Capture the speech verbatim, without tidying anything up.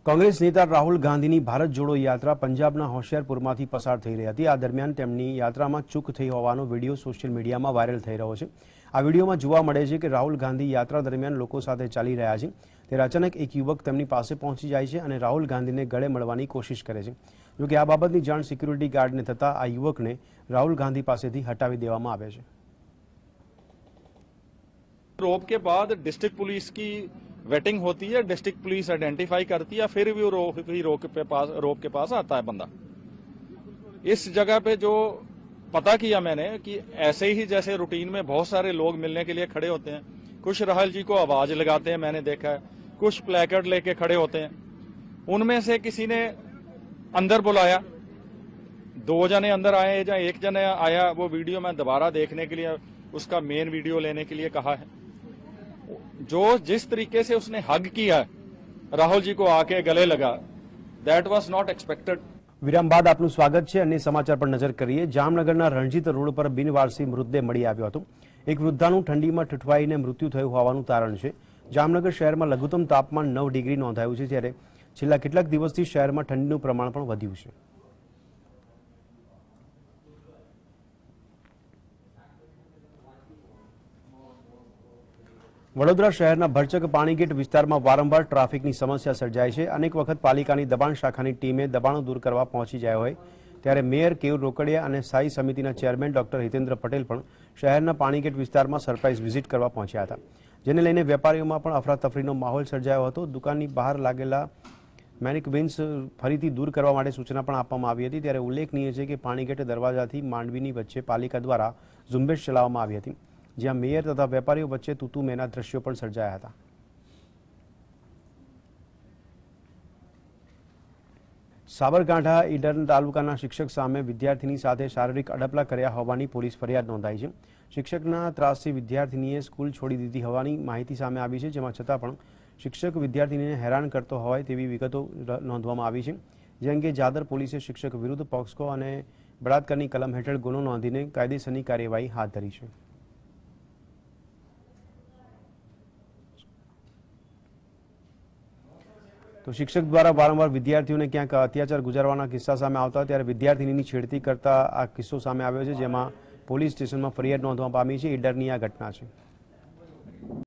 કોંગ્રેસ નેતા રાહુલ ગાંધીની ભારત જોડો યાત્રા પંજાબના હોશિયારપુરમાંથી પસાર થઈ રહી હતી। આ દરમિયાન તેમની યાત્રામાં ચૂક થઈ હોવાનો વિડીયો સોશિયલ મીડિયામાં વાયરલ થઈ રહ્યો છે। આ વિડીયોમાં જોવા મળે છે કે રાહુલ ગાંધી યાત્રા દરમિયાન લોકો સાથે ચાલી રહ્યા છે ત્યારે અચાનક એક યુવક તેમની પાસે પહોંચી જાય છે અને રાહુલ ગાંધીને ગળે મળવાની કોશિશ કરે છે। જો કે આ બાબતની જાણ સિક્યુરિટી ગાર્ડને થતાં આ યુવકને રાહુલ ગાંધી પાસેથી હટાવી દેવામાં આવે છે। रोप के बाद डिस्ट्रिक्ट पुलिस की वेटिंग होती है, डिस्ट्रिक्ट पुलिस आइडेंटिफाई करती है, फिर भी रो, फिर रोक पे पास रोप के पास आता है बंदा। इस जगह पे जो पता किया मैंने कि ऐसे ही जैसे रूटीन में बहुत सारे लोग मिलने के लिए खड़े होते हैं, कुछ राहुल जी को आवाज लगाते हैं, मैंने देखा है, कुछ प्लेकार्ड लेके खड़े होते हैं। उनमें से किसी ने अंदर बुलाया, दो जने अंदर आए या एक जने आया, वो वीडियो मैं दोबारा देखने के लिए उसका मेन वीडियो लेने के लिए कहा है। जो जिस तरीके से उसने हग किया राहुल जी को आके गले लगा, दैट वाज नॉट एक्सपेक्टेड। विराम बाद आपનું સ્વાગત છે। અન્ય સમાચાર પર નજર કરીએ। જામનગરના રણજીત રોડ પર બિનવારસી મૃતદેહ મળી આવ્યો હતો। એક વૃદ્ધાનું ઠંડીમાં ઠઠવાઈને મૃત્યુ થયું હોવાનું તારણ છે। જામનગર શહેરમાં લઘુત્તમ તાપમાન નવ ડિગ્રી નોંધાયું છે ત્યારે છેલ્લા કેટલાક દિવસથી શહેરમાં ઠંડીનું પ્રમાણ પણ વધ્યું છે। વડોદરા શહેરના ભરચક પાણીગેટ વિસ્તારમાં વારંવાર ટ્રાફિકની સમસ્યા સર્જાય છે। અનેક વખત પાલિકાની દબાણ શાખાની ટીમે દબાણો દૂર કરવા પહોંચી જાય હોય ત્યારે મેયર કેયુર રોકડિયા અને સ્થાયી સમિતિના ચેરમેન ડોક્ટર હિતેન્દ્ર પટેલ પણ શહેરના પાણીગેટ વિસ્તારમાં સરપ્રાઇઝ વિઝિટ કરવા પહોંચ્યા હતા, જેને લઈને વેપારીઓમાં પણ અફરાતફરીનો માહોલ સર્જાયો હતો। દુકાનની બહાર લાગેલા મેનિક્વિન્સ ફરીથી દૂર કરવા માટે સૂચના પણ આપવામાં આવી હતી ત્યારે ઉલ્લેખનીય છે કે પાણીગેટ દરવાજાથી માંડવીની વચ્ચે પાલિકા દ્વારા ઝુંબેશ ચલાવવામાં આવી હતી, જ્યાં મેયર તથા વેપારીઓ વચ્ચે તૂતુ મેના દ્રશ્યો પણ સર્જાયા હતા। સાબરકાંઠા ઈડર તાલુકાના શિક્ષક સામે વિદ્યાર્થીની સાથે શારીરિક અડપલા કર્યા હોવાની પોલીસ ફરિયાદ નોંધાઈ છે। શિક્ષકના ત્રાસથી વિદ્યાર્થીનીએ સ્કૂલ છોડી દીધી હોવાની માહિતી સામે આવી છે, જેમાં છતાં પણ શિક્ષક વિદ્યાર્થીનીને હેરાન કરતો હોય તેવી વિગતો નોંધવામાં આવી છે, જે અંગે જાદર પોલીસે શિક્ષક વિરુદ્ધ પોક્સકો અને બળાત્કારની કલમ હેઠળ ગુનો નોંધીને કાયદેસરની કાર્યવાહી હાથ ધરી છે। તો શિક્ષક દ્વારા વારંવાર વિદ્યાર્થીઓને ક્યાંક અત્યાચાર ગુજારવાના કિસ્સા સામે આવતા ત્યારે વિદ્યાર્થીનીની છેડતી કરતા આ કિસ્સો સામે આવ્યો છે, જેમાં પોલીસ સ્ટેશનમાં ફરિયાદ નોંધવા પામી છે। ઈડરની આ ઘટના છે।